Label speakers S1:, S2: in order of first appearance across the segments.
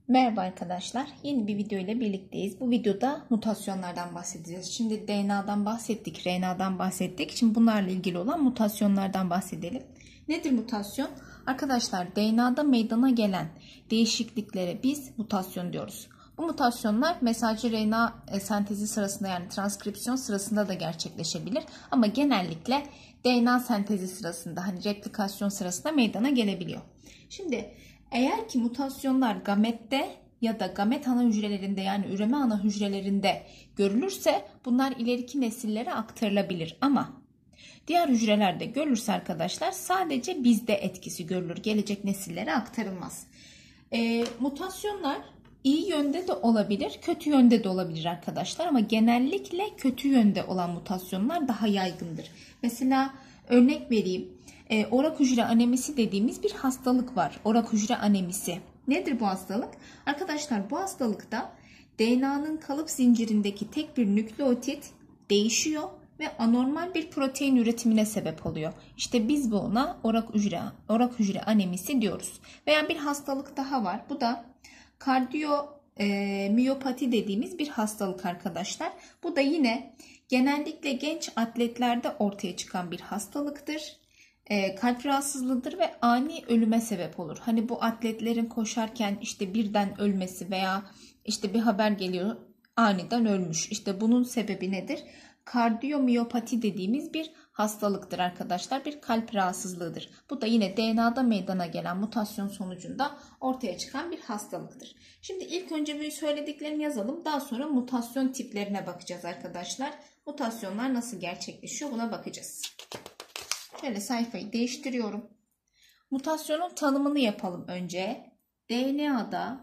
S1: Merhaba arkadaşlar, yeni bir video ile birlikteyiz. Bu videoda mutasyonlardan bahsedeceğiz. Şimdi DNA'dan bahsettik, RNA'dan bahsettik. Şimdi bunlarla ilgili olan mutasyonlardan bahsedelim. Nedir mutasyon? Arkadaşlar DNA'da meydana gelen değişikliklere biz mutasyon diyoruz. Bu mutasyonlar mesajcı RNA sentezi sırasında yani transkripsiyon sırasında da gerçekleşebilir. Ama genellikle DNA sentezi sırasında hani replikasyon sırasında meydana gelebiliyor. Şimdi eğer ki mutasyonlar gamette ya da gamet ana hücrelerinde yani üreme ana hücrelerinde görülürse bunlar ileriki nesillere aktarılabilir. Ama diğer hücrelerde görülürse arkadaşlar sadece bizde etkisi görülür. Gelecek nesillere aktarılmaz. Mutasyonlar iyi yönde de olabilir, kötü yönde de olabilir arkadaşlar. Ama genellikle kötü yönde olan mutasyonlar daha yaygındır. Mesela örnek vereyim. Orak hücre anemisi dediğimiz bir hastalık var. Orak hücre anemisi. Nedir bu hastalık? Arkadaşlar bu hastalıkta DNA'nın kalıp zincirindeki tek bir nükleotit değişiyor ve anormal bir protein üretimine sebep oluyor. İşte biz buna orak hücre anemisi diyoruz. Veya bir hastalık daha var. Bu da kardiyomiyopati dediğimiz bir hastalık arkadaşlar. Bu da yine genellikle genç atletlerde ortaya çıkan bir hastalıktır. Kalp rahatsızlığıdır ve ani ölüme sebep olur. Hani bu atletlerin koşarken işte birden ölmesi veya işte bir haber geliyor aniden ölmüş. İşte bunun sebebi nedir? Kardiyomiyopati dediğimiz bir hastalıktır arkadaşlar. Bir kalp rahatsızlığıdır. Bu da yine DNA'da meydana gelen mutasyon sonucunda ortaya çıkan bir hastalıktır. Şimdi ilk önce bir söylediklerimi yazalım. Daha sonra mutasyon tiplerine bakacağız arkadaşlar. Mutasyonlar nasıl gerçekleşiyor buna bakacağız. Şöyle sayfayı değiştiriyorum. Mutasyonun tanımını yapalım önce. DNA'da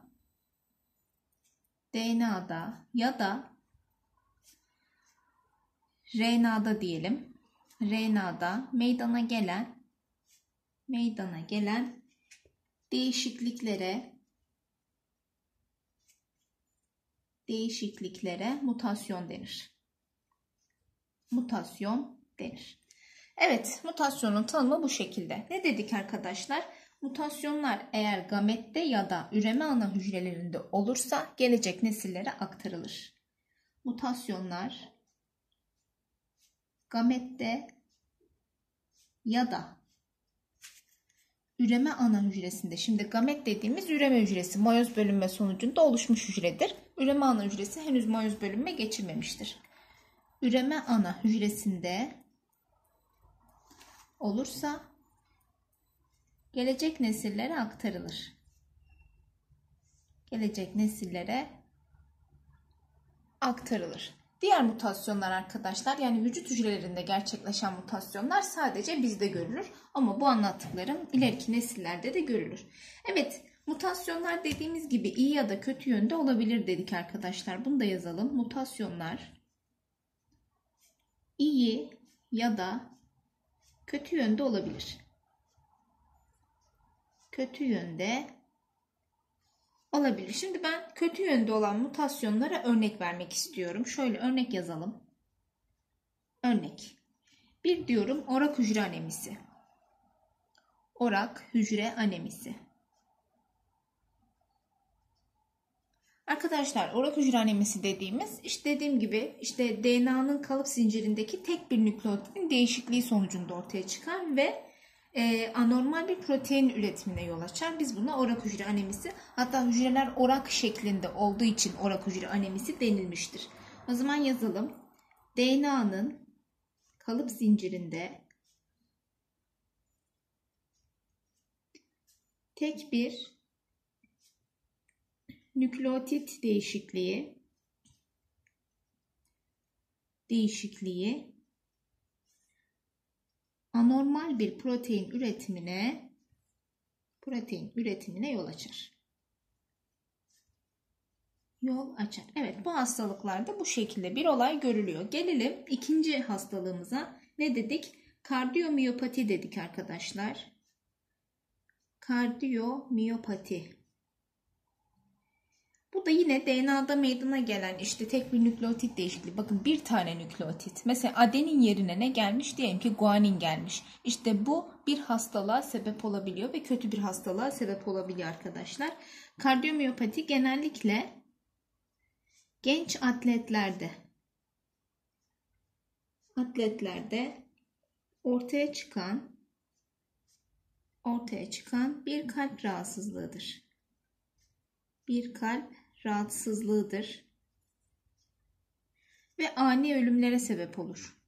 S1: ya da RNA'da diyelim. RNA'da meydana gelen değişikliklere mutasyon denir. Evet, mutasyonun tanımı bu şekilde. Ne dedik arkadaşlar? Mutasyonlar eğer gamette ya da üreme ana hücrelerinde olursa gelecek nesillere aktarılır. Mutasyonlar gamette ya da üreme ana hücresinde. Şimdi gamet dediğimiz üreme hücresi mayoz bölünme sonucunda oluşmuş hücredir. Üreme ana hücresi henüz mayoz bölünme geçirmemiştir. Üreme ana hücresinde olursa gelecek nesillere aktarılır. Diğer mutasyonlar arkadaşlar yani vücut hücrelerinde gerçekleşen mutasyonlar sadece bizde görülür. Ama bu anlattıklarım ileriki nesillerde de görülür. Evet, mutasyonlar dediğimiz gibi iyi ya da kötü yönde olabilir dedik arkadaşlar. Bunu da yazalım. Mutasyonlar iyi ya da kötü yönde olabilir. Şimdi ben kötü yönde olan mutasyonlara örnek vermek istiyorum. Şöyle örnek yazalım. Örnek. Bir diyorum orak hücre anemisi. Arkadaşlar orak hücre anemisi dediğimiz dediğim gibi DNA'nın kalıp zincirindeki tek bir nükleotitin değişikliği sonucunda ortaya çıkar ve anormal bir protein üretimine yol açar. Biz buna orak hücre anemisi, hatta hücreler orak şeklinde olduğu için orak hücre anemisi denilmiştir. O zaman yazalım. DNA'nın kalıp zincirinde tek bir nükleotit değişikliği anormal bir protein üretimine yol açar. Evet, bu hastalıklarda bu şekilde bir olay görülüyor. Gelelim ikinci hastalığımıza. Ne dedik? Kardiyomiyopati dedik arkadaşlar. Bu Burada yine DNA'da meydana gelen işte tek bir nükleotit değişikliği. Bakın bir tane nükleotit. Mesela adenin yerine ne gelmiş? Diyelim ki guanin gelmiş. İşte bu bir hastalığa sebep olabiliyor ve kötü bir hastalığa sebep olabiliyor arkadaşlar. Kardiyomiyopati genellikle genç atletlerde ortaya çıkan bir kalp rahatsızlığıdır. Bir kalp rahatsızlığıdır ve ani ölümlere sebep olur.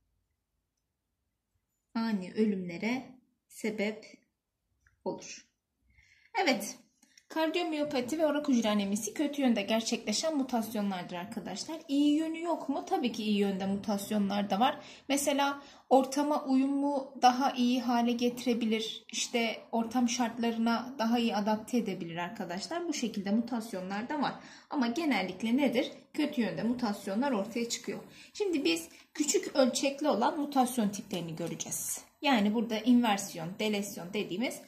S1: Ani ölümlere sebep olur. Evet, kardiyomiyopati ve orak hücre anemisi kötü yönde gerçekleşen mutasyonlardır arkadaşlar. İyi yönü yok mu? Tabii ki iyi yönde mutasyonlar da var. Mesela ortama uyumu daha iyi hale getirebilir. İşte ortam şartlarına daha iyi adapte edebilir arkadaşlar. Bu şekilde mutasyonlar da var. Ama genellikle nedir? Kötü yönde mutasyonlar ortaya çıkıyor. Şimdi biz küçük ölçekli olan mutasyon tiplerini göreceğiz. Yani burada inversiyon, delesyon dediğimiz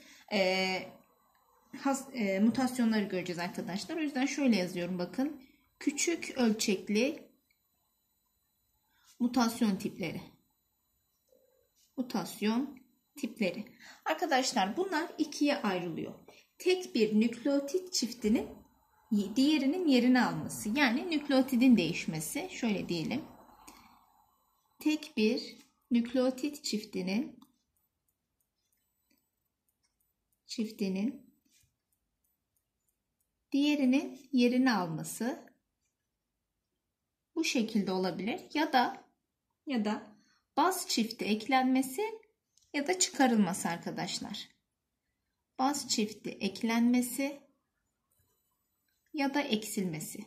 S1: mutasyonları göreceğiz arkadaşlar. O yüzden şöyle yazıyorum bakın. Küçük ölçekli mutasyon tipleri. Mutasyon tipleri. Arkadaşlar bunlar ikiye ayrılıyor. Tek bir nükleotit çiftinin diğerinin yerini alması. Yani nükleotidin değişmesi. Şöyle diyelim. Tek bir nükleotit çiftinin diğerinin yerini alması bu şekilde olabilir. Ya da baz çifti eklenmesi ya da çıkarılması arkadaşlar. Baz çifti eklenmesi ya da eksilmesi.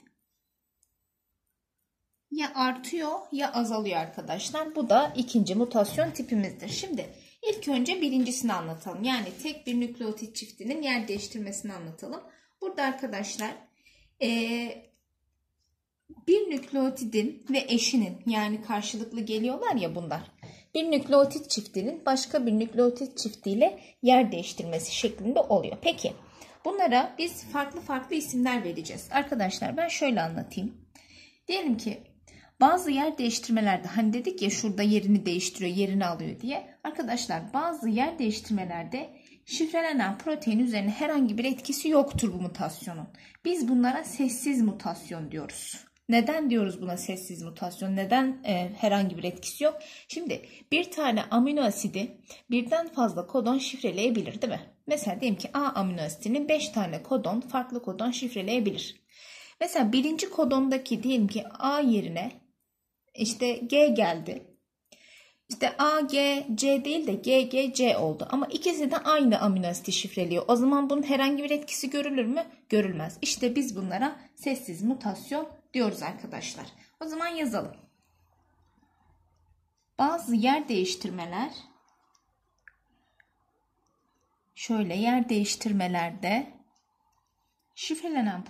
S1: Ya artıyor ya azalıyor arkadaşlar. Bu da ikinci mutasyon tipimizdir. Şimdi ilk önce birincisini anlatalım. Yani tek bir nükleotit çiftinin yer değiştirmesini anlatalım. Burada arkadaşlar bir nükleotidin ve eşinin yani karşılıklı geliyorlar ya bunlar. Bir nükleotit çiftinin başka bir nükleotit çiftiyle yer değiştirmesi şeklinde oluyor. Peki bunlara biz farklı isimler vereceğiz. Arkadaşlar ben şöyle anlatayım. Diyelim ki bazı yer değiştirmelerde hani dedik ya şurada yerini değiştiriyor, yerini alıyor diye. Arkadaşlar bazı yer değiştirmelerde şifrelenen protein üzerine herhangi bir etkisi yoktur bu mutasyonun. Biz bunlara sessiz mutasyon diyoruz. Neden diyoruz buna sessiz mutasyon? Neden herhangi bir etkisi yok? Şimdi bir tane amino asidi birden fazla kodon şifreleyebilir değil mi? Mesela diyelim ki A amino asidinin 5 tane farklı kodon şifreleyebilir. Mesela birinci kodondaki diyelim ki A yerine işte G geldi. İşte A, G, C değil de G, G, C oldu. Ama ikisi de aynı amino asiti şifreliyor. O zaman bunun herhangi bir etkisi görülür mü? Görülmez. İşte biz bunlara sessiz mutasyon diyoruz arkadaşlar. O zaman yazalım. Bazı yer değiştirmelerde şifrelenen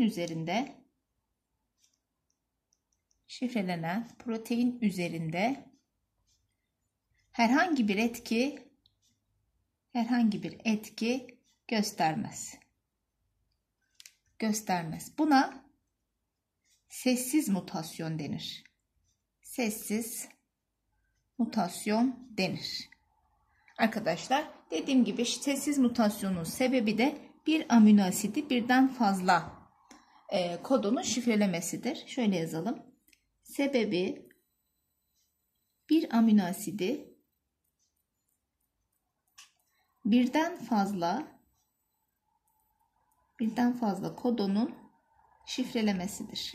S1: protein üzerinde herhangi bir etki göstermez. Buna sessiz mutasyon denir. Sessiz mutasyon denir. Arkadaşlar dediğim gibi sessiz mutasyonun sebebi de bir amino asidi birden fazla kodonu şifrelemesidir. Şöyle yazalım. Sebebi bir amino asidi birden fazla kodonun şifrelemesidir.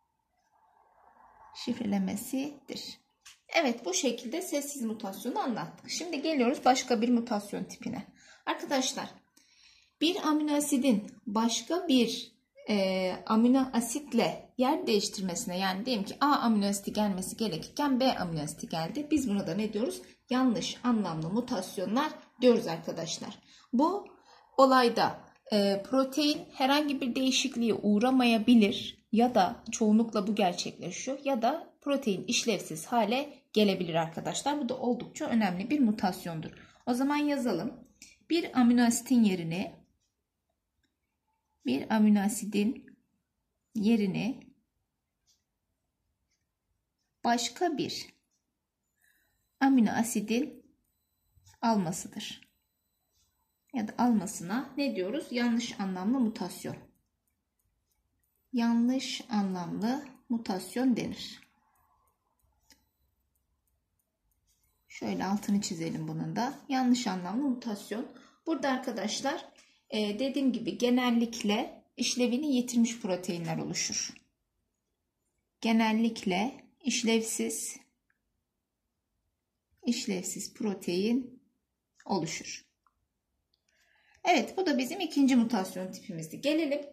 S1: Evet, bu şekilde sessiz mutasyonu anlattık. Şimdi geliyoruz başka bir mutasyon tipine. Arkadaşlar bir amino asidin başka bir amino asitle yer değiştirmesine, yani diyelim ki A amino asidi gelmesi gerekirken B amino asidi geldi. Biz buna da ne diyoruz? Yanlış anlamlı mutasyonlar diyoruz arkadaşlar. Bu olayda protein herhangi bir değişikliğe uğramayabilir ya da çoğunlukla bu gerçekleşiyor ya da protein işlevsiz hale gelebilir arkadaşlar. Bu da oldukça önemli bir mutasyondur. O zaman yazalım. Bir amino asidin yerine yerini başka bir amino asidin almasıdır. Ya da almasına ne diyoruz? Yanlış anlamlı mutasyon. Yanlış anlamlı mutasyon denir. Şöyle altını çizelim bunun da. Yanlış anlamlı mutasyon. Burada arkadaşlar dediğim gibi genellikle işlevini yitirmiş proteinler oluşur. Genellikle işlevsiz protein oluşur. Evet, bu da bizim ikinci mutasyon tipimizdi. Gelelim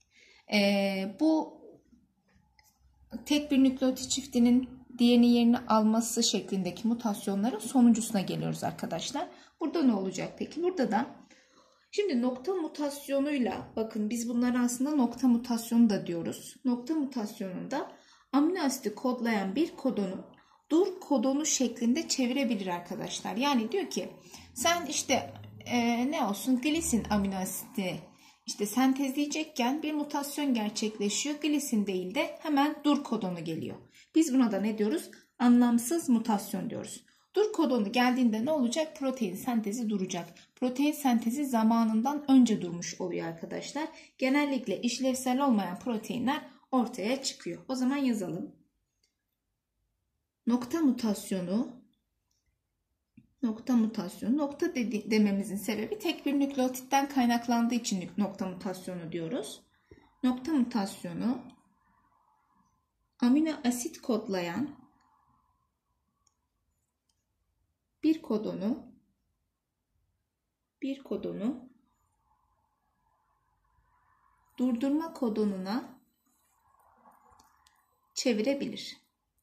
S1: bu tek bir nükleotit çiftinin diğerinin yerini alması şeklindeki mutasyonların sonuncusuna geliyoruz arkadaşlar. Burada ne olacak peki? Burada da şimdi nokta mutasyonuyla, bakın biz bunlara aslında nokta mutasyonu da diyoruz. Nokta mutasyonunda amino asidi kodlayan bir kodonu dur kodonu şeklinde çevirebilir arkadaşlar. Yani diyor ki sen işte ne olsun, glisin amino asidi işte sentezleyecekken bir mutasyon gerçekleşiyor. Glisin değil de hemen dur kodonu geliyor. Biz buna da ne diyoruz? Anlamsız mutasyon diyoruz. Dur kodonu geldiğinde ne olacak? Protein sentezi duracak. Protein sentezi zamanından önce durmuş oluyor arkadaşlar. Genellikle işlevsel olmayan proteinler ortaya çıkıyor. O zaman yazalım. Nokta mutasyonu dememizin sebebi tek bir nükleotitten kaynaklandığı için nokta mutasyonu diyoruz. Nokta mutasyonu amino asit kodlayan bir kodonu durdurma kodonuna çevirebilir.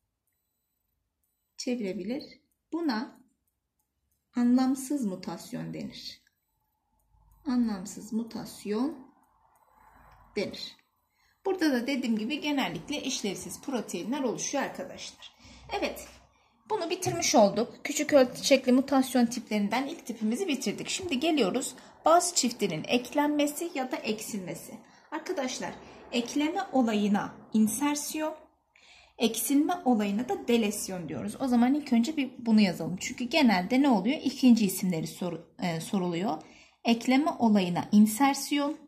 S1: Buna anlamsız mutasyon denir. Anlamsız mutasyon denir. Burada da dediğim gibi genellikle işlevsiz proteinler oluşuyor arkadaşlar. Evet, bunu bitirmiş olduk. Küçük ölçekli mutasyon tiplerinden ilk tipimizi bitirdik. Şimdi geliyoruz baz çiftinin eklenmesi ya da eksilmesi. Arkadaşlar, ekleme olayına insersiyon, eksilme olayına da delesyon diyoruz. O zaman ilk önce bir bunu yazalım. Çünkü genelde ne oluyor? İkinci isimleri soruluyor. Ekleme olayına insersiyon,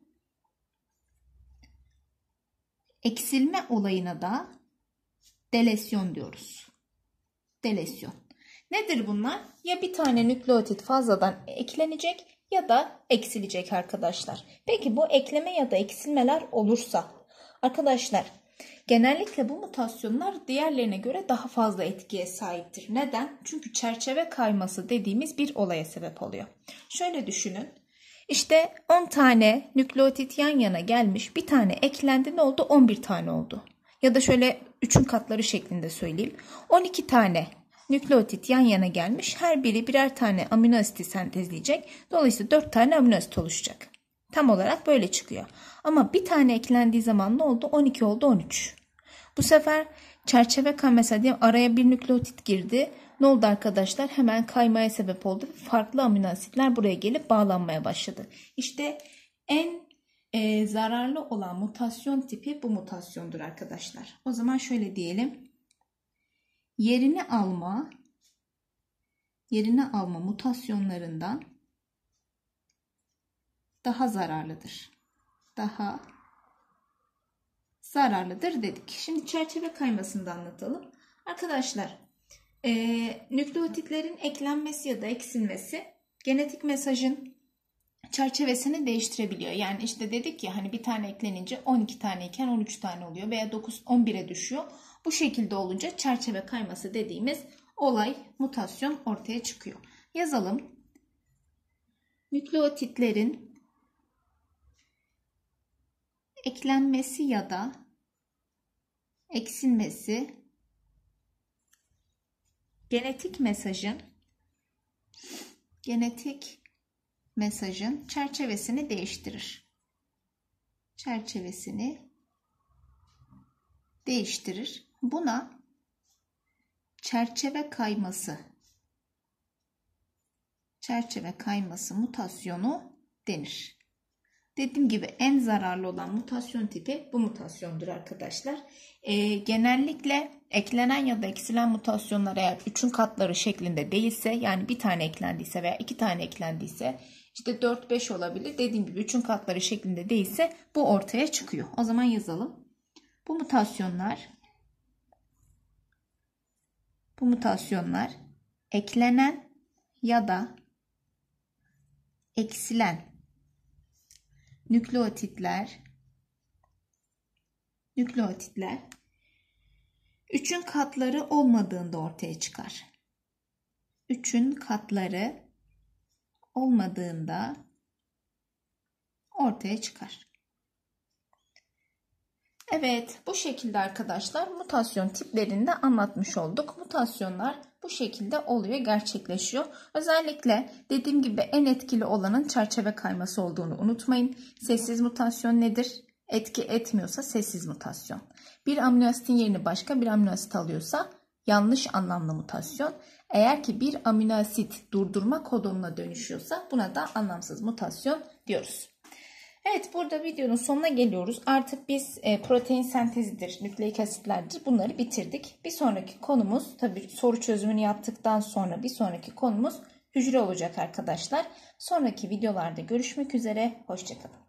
S1: eksilme olayına da delesyon diyoruz. Delesyon. Nedir bunlar? Ya bir tane nükleotit fazladan eklenecek ya da eksilecek arkadaşlar. Peki bu ekleme ya da eksilmeler olursa arkadaşlar, genellikle bu mutasyonlar diğerlerine göre daha fazla etkiye sahiptir. Neden? Çünkü çerçeve kayması dediğimiz bir olaya sebep oluyor. Şöyle düşünün. İşte 10 tane nükleotit yan yana gelmiş. Bir tane eklendi, ne oldu? 11 tane oldu. Ya da şöyle 3'ün katları şeklinde söyleyeyim. 12 tane nükleotit yan yana gelmiş. Her biri birer tane amino asiti sentezleyecek. Dolayısıyla 4 tane amino asit oluşacak. Tam olarak böyle çıkıyor. Ama bir tane eklendiği zaman ne oldu? 12 oldu, 13. Bu sefer çerçeve mesela diyelim araya bir nükleotit girdi. Ne oldu arkadaşlar? Hemen kaymaya sebep oldu. Farklı amino asitler buraya gelip bağlanmaya başladı. İşte en zararlı olan mutasyon tipi bu mutasyondur arkadaşlar. O zaman şöyle diyelim. Yerini alma mutasyonlarından daha zararlıdır. Daha zararlıdır dedik. Şimdi çerçeve kaymasını da anlatalım. Arkadaşlar, nükleotitlerin eklenmesi ya da eksilmesi genetik mesajın çerçevesini değiştirebiliyor. Yani işte dedik ya, hani bir tane eklenince 12 tane iken 13 tane oluyor veya 9 11'e düşüyor. Bu şekilde olunca çerçeve kayması dediğimiz olay, mutasyon ortaya çıkıyor. Yazalım. Nükleotitlerin eklenmesi ya da eksilmesi genetik mesajın çerçevesini değiştirir. Buna çerçeve kayması mutasyonu denir. Dediğim gibi en zararlı olan mutasyon tipi bu mutasyondur arkadaşlar. Genellikle eklenen ya da eksilen mutasyonlar eğer 3'ün katları şeklinde değilse, yani bir tane eklendiyse veya 2 tane eklendiyse, işte 4-5 olabilir. Dediğim gibi 3'ün katları şeklinde değilse bu ortaya çıkıyor. O zaman yazalım. Bu mutasyonlar eklenen ya da eksilen nükleotitler 3'ün katları olmadığında ortaya çıkar. 3'ün katları olmadığında ortaya çıkar. Evet, bu şekilde arkadaşlar mutasyon tiplerini de anlatmış olduk. Mutasyonlar bu şekilde oluyor, gerçekleşiyor. Özellikle dediğim gibi en etkili olanın çerçeve kayması olduğunu unutmayın. Sessiz mutasyon nedir? Etki etmiyorsa sessiz mutasyon. Bir amino asitin yerini başka bir amino asit alıyorsa yanlış anlamlı mutasyon. Eğer ki bir amino asit durdurma kodonuna dönüşüyorsa buna da anlamsız mutasyon diyoruz. Evet, burada videonun sonuna geliyoruz. Artık biz protein sentezidir, nükleik asitlerdir, bunları bitirdik. Bir sonraki konumuz, tabii soru çözümünü yaptıktan sonra bir sonraki konumuz hücre olacak arkadaşlar. Sonraki videolarda görüşmek üzere, hoşça kalın.